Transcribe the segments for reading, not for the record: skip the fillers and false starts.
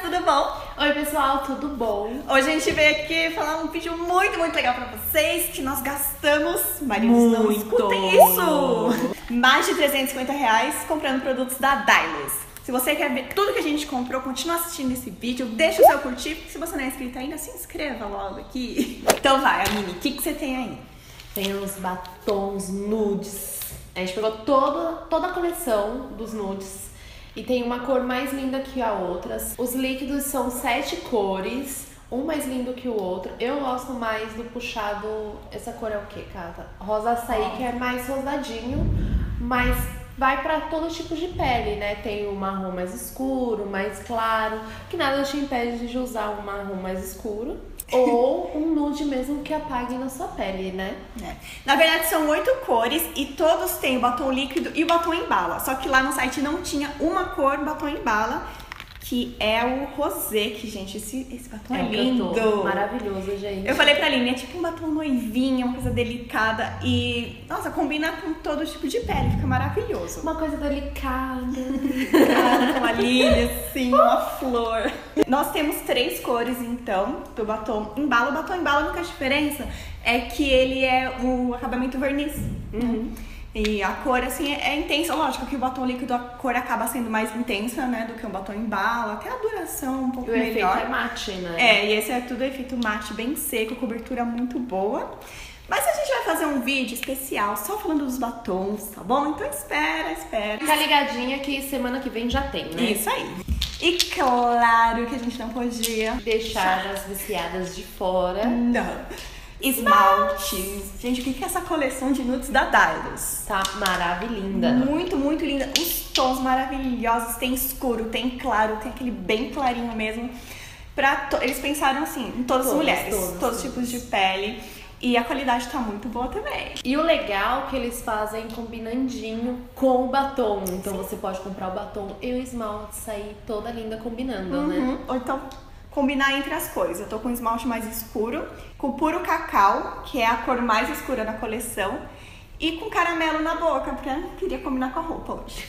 tudo bom? Oi pessoal, tudo bom? Hoje a gente veio aqui falar um vídeo muito legal pra vocês, que nós gastamos, maridos não escutem isso, mais de R$350 comprando produtos da Dylos. Se você quer ver tudo que a gente comprou, continua assistindo esse vídeo, deixa o seu curtir, se você não é inscrito ainda, se inscreva logo aqui. Então vai, Amini, o que você tem aí? Tem uns batons nudes. A gente pegou toda a coleção dos nudes. E tem uma cor mais linda que a outra. Os líquidos são 7 cores, um mais lindo que o outro. Eu gosto mais do puxado. Essa cor é o que, Cata? Rosa açaí, que é mais rosadinho, mas vai pra todo tipo de pele, né? Tem o marrom mais escuro, mais claro, que nada te impede de usar um marrom mais escuro. Ou um nude mesmo que apague na sua pele, né? É. Na verdade são 8 cores e todos têm o batom líquido e o batom em bala. Só que lá no site não tinha uma cor batom em bala, que é o rosé, que, gente, esse batom é lindo. Maravilhoso, gente. Eu falei pra Aline, é tipo um batom noivinha, uma coisa delicada e, nossa, combina com todo tipo de pele, fica maravilhoso. Uma coisa delicada. Com a Aline, assim, uma flor. Nós temos 3 cores, então, do batom em bala. O batom em bala, a única diferença é que ele é o acabamento verniz. Uhum. E a cor, assim, é intensa. Lógico que o batom líquido, a cor acaba sendo mais intensa, né, do que um batom em bala. Até a duração um pouco melhor. O efeito é mate, né? É, e esse é tudo efeito mate, bem seco, cobertura muito boa. Mas a gente vai fazer um vídeo especial só falando dos batons, tá bom? Então espera. Fica ligadinha que semana que vem já tem, né? Isso aí. E claro que a gente não podia deixar as viciadas de fora. Não. Esmaltes. Gente, o que é essa coleção de nudes da Dylos? Tá maravilhosa. Muito linda. Os tons maravilhosos. Tem escuro, tem claro, tem aquele bem clarinho mesmo. Eles pensaram assim, em todas as mulheres, todos os tipos de pele. E a qualidade tá muito boa também. E o legal é que eles fazem combinandinho com o batom. Então você pode comprar o batom e o esmalte, sair toda linda combinando, né? Ou então combinar entre as cores. Eu tô com um esmalte mais escuro, com puro cacau, que é a cor mais escura da coleção, e com caramelo na boca, porque eu queria combinar com a roupa hoje.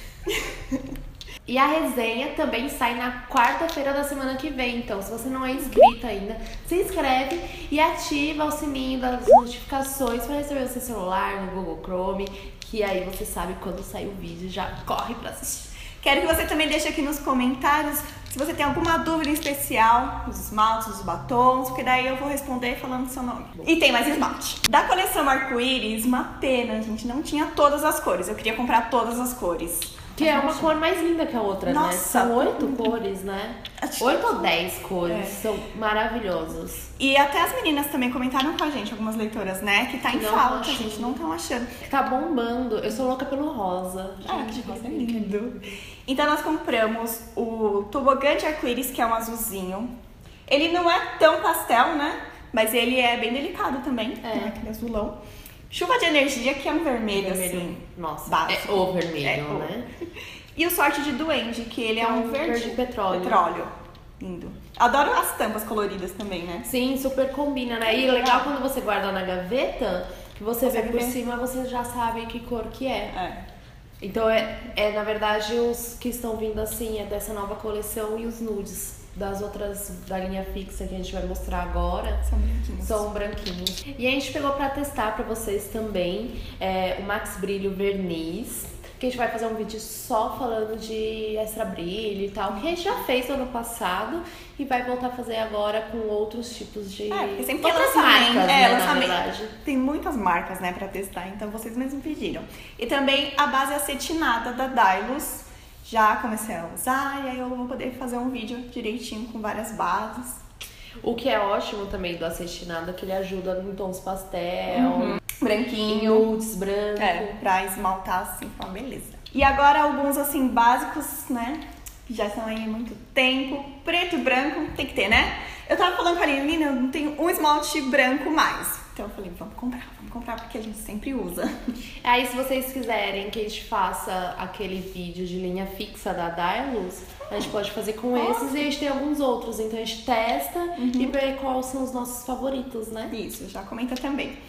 E a resenha também sai na quarta-feira da semana que vem. Então, se você não é inscrito ainda, se inscreve e ativa o sininho das notificações para receber o seu celular no Google Chrome, que aí você sabe quando sair o vídeo, já corre para assistir. Quero que você também deixe aqui nos comentários se você tem alguma dúvida em especial dos esmaltes, dos batons, porque daí eu vou responder falando seu nome. E tem mais esmalte. Da coleção arco-íris, uma pena, gente, não tinha todas as cores. Eu queria comprar todas as cores. Que é uma cor mais linda que a outra, nossa, né? São 8 cores, né? 8 ou 10 cores, são maravilhosos. E até as meninas também comentaram com a gente, algumas leitoras, né? Que tá em falta, gente, não estão achando. Tá bombando, eu sou louca pelo rosa. Gente, rosa é lindo. Então nós compramos o tobogã de arco-íris, que é um azulzinho. Ele não é tão pastel, né? Mas ele é bem delicado também, né? Aquele azulão. Chuva de energia, que é um vermelho assim. Nossa, básico. é o vermelho, né? E o sorte de duende, que ele é um verde petróleo. Lindo. Adoro as tampas coloridas também, né? Sim, super combina, né? E legal quando você guarda na gaveta, que você vê por cima, você já sabe que cor que é. Então, na verdade, os que estão vindo assim é dessa nova coleção e os nudes das outras da linha fixa que a gente vai mostrar agora são branquinhos. E a gente pegou pra testar pra vocês também o Max Brilho Verniz, que a gente vai fazer um vídeo só falando de extra brilho e tal, que a gente já fez no ano passado e vai voltar a fazer agora com outros tipos de porque sempre tem outras marcas, né, na verdade. Tem muitas marcas, né, pra testar, então vocês mesmos pediram. E também a base acetinada da Dylos. Já comecei a usar e aí eu vou poder fazer um vídeo direitinho com várias bases. O que é ótimo também do acetinado é que ele ajuda em tons pastel, branquinho, nudes, branco. Pra esmaltar assim, com uma beleza. E agora alguns assim básicos, né, que já estão aí há muito tempo. Preto e branco tem que ter, né? Eu tava falando com a Aline, eu não tenho um esmalte branco mais. Então eu falei, vamos comprar porque a gente sempre usa. Aí se vocês quiserem que a gente faça aquele vídeo de linha fixa da Dylos, a gente pode fazer com esses e a gente tem alguns outros. Então a gente testa e vê quais são os nossos favoritos, né? Isso, já comenta também.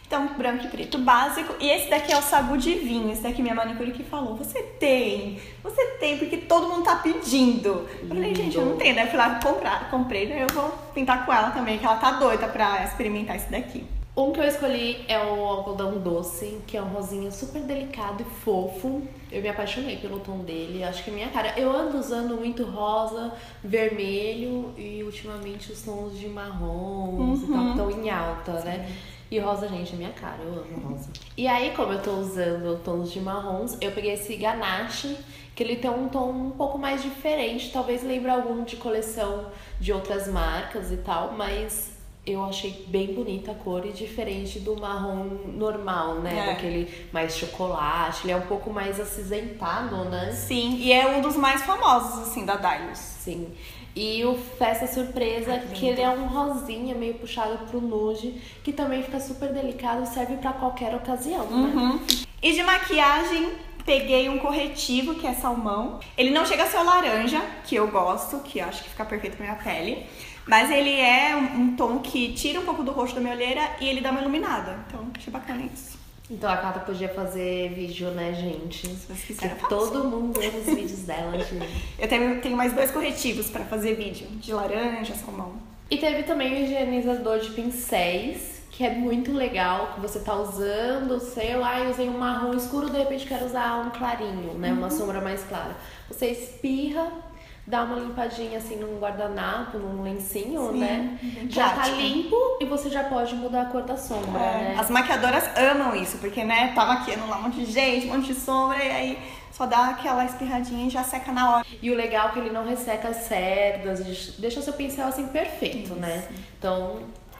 Então, branco e preto básico. E esse daqui é o Sagu de vinho. Esse daqui minha manicure que falou. Você tem, porque todo mundo tá pedindo. Eu falei, gente, eu não tenho. Daí eu fui lá comprei, daí eu vou pintar com ela também, que ela tá doida pra experimentar esse daqui. Um que eu escolhi é o algodão doce, que é um rosinha super delicado e fofo. Eu me apaixonei pelo tom dele, acho que é minha cara. Eu ando usando muito rosa, vermelho e ultimamente os tons de marrons e tal, que estão em alta, né? E rosa, gente, é minha cara, eu amo rosa. E aí, como eu tô usando tons de marrons, eu peguei esse ganache, que ele tem um tom um pouco mais diferente, talvez lembre algum de coleção de outras marcas e tal, mas eu achei bem bonita a cor e diferente do marrom normal, né? Daquele mais chocolate, ele é um pouco mais acinzentado, né? Sim, e é um dos mais famosos, assim, da Dylos. Sim. E o Festa Surpresa, que ele é um rosinha meio puxado pro nude, que também fica super delicado e serve pra qualquer ocasião, né? E de maquiagem, peguei um corretivo, que é salmão. Ele não chega a ser o laranja, que eu gosto, que eu acho que fica perfeito pra minha pele. Mas ele é um tom que tira um pouco do rosto da minha olheira e ele dá uma iluminada. Então, achei bacana isso. Então a Cata podia fazer vídeo, né, gente? Se vocês quiserem, todo mundo ama os vídeos dela, gente. Eu tenho mais 2 corretivos pra fazer vídeo, de laranja, salmão. E teve também o higienizador de pincéis, que é muito legal, que você tá usando o seu, eu usei um marrom escuro, de repente quero usar um clarinho, né, uma sombra mais clara. Você espirra, dá uma limpadinha assim num guardanapo, num lencinho, né? Já tá limpo e você já pode mudar a cor da sombra, né? As maquiadoras amam isso, porque, né, tá maquiando lá um monte de gente, um monte de sombra, e aí só dá aquela espirradinha e já seca na hora. E o legal é que ele não resseca as cerdas, deixa o seu pincel assim perfeito, né? Então,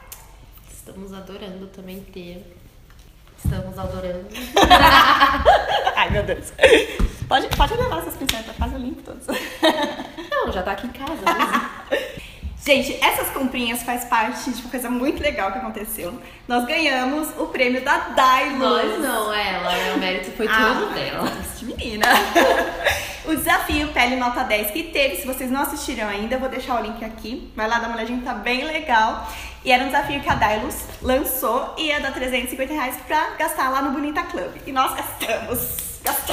estamos adorando também ter. Estamos adorando. Ai, meu Deus. Pode levar essas pincéis pra casa, eu limpo todos. Não, já tá aqui em casa mesmo. Gente, essas comprinhas faz parte de uma coisa muito legal que aconteceu. Nós ganhamos o prêmio da Dylos. Nós não, ela, né? O mérito foi todo dela. Menina. O desafio Pele Nota 10 que teve, se vocês não assistiram ainda, eu vou deixar o link aqui. Vai lá dar uma olhadinha, tá bem legal. E era um desafio que a Dylos lançou e ia dar R$350 pra gastar lá no Bonita Club. E nós gastamos.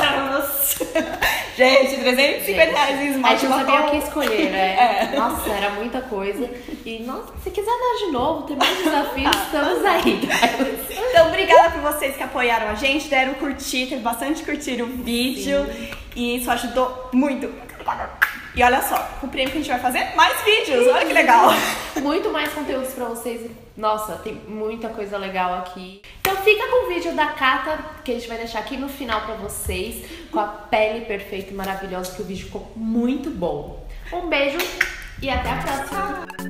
Gente, R$350 em esmalte. A gente não sabia o que escolher, né? Nossa, era muita coisa. E, nossa, se quiser dar de novo, tem mais desafios, estamos aí. Então, obrigada por vocês que apoiaram a gente, deram curtir, teve bastante curtir o vídeo. Sim. E isso ajudou muito. E olha só, com o prêmio que a gente vai fazer, mais vídeos, olha que legal. Muito mais conteúdos pra vocês. Nossa, tem muita coisa legal aqui. Então fica com o vídeo da Cata, que a gente vai deixar aqui no final pra vocês, com a pele perfeita e maravilhosa, que o vídeo ficou muito bom. Um beijo e até a próxima.